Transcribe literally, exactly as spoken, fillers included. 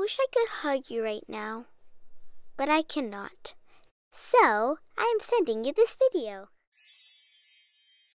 wish I could hug you right now, but I cannot. So, I am sending you this video.